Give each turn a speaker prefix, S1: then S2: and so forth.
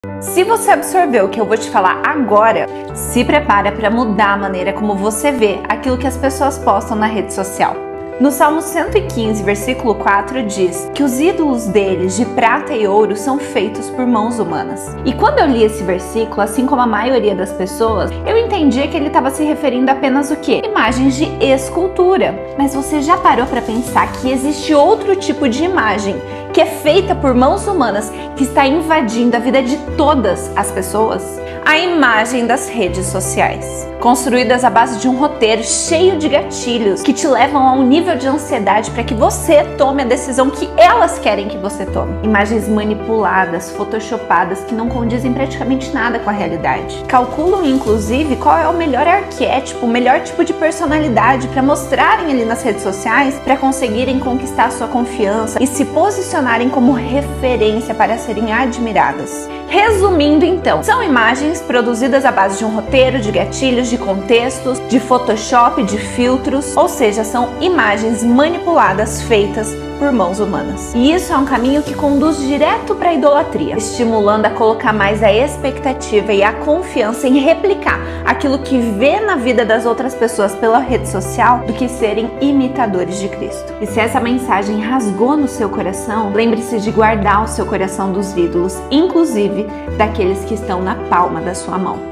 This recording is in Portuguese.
S1: Se você absorveu o que eu vou te falar agora, se prepara para mudar a maneira como você vê aquilo que as pessoas postam na rede social. No Salmo 115, versículo 4 diz que os ídolos deles de prata e ouro são feitos por mãos humanas. E quando eu li esse versículo, assim como a maioria das pessoas, eu entendia que ele estava se referindo apenas o quê? Imagens de escultura. Mas você já parou para pensar que existe outro tipo de imagem que é feita por mãos humanas que está invadindo a vida de todas as pessoas? A imagem das redes sociais, construídas à base de um roteiro cheio de gatilhos que te levam a um nível de ansiedade para que você tome a decisão que elas querem que você tome. Imagens manipuladas, photoshopadas, que não condizem praticamente nada com a realidade. Calculam, inclusive, qual é o melhor arquétipo, o melhor tipo de personalidade para mostrarem ali nas redes sociais para conseguirem conquistar sua confiança e se posicionarem como referência para serem admiradas. Resumindo então, são imagens produzidas à base de um roteiro, de gatilhos, de contextos, de Photoshop, de filtros, ou seja, são imagens manipuladas feitas por mãos humanas. E isso é um caminho que conduz direto para a idolatria, estimulando a colocar mais a expectativa e a confiança em replicar aquilo que vê na vida das outras pessoas pela rede social do que serem imitadores de Cristo. E se essa mensagem rasgou no seu coração, lembre-se de guardar o seu coração dos ídolos, inclusive daqueles que estão na palma da sua mão.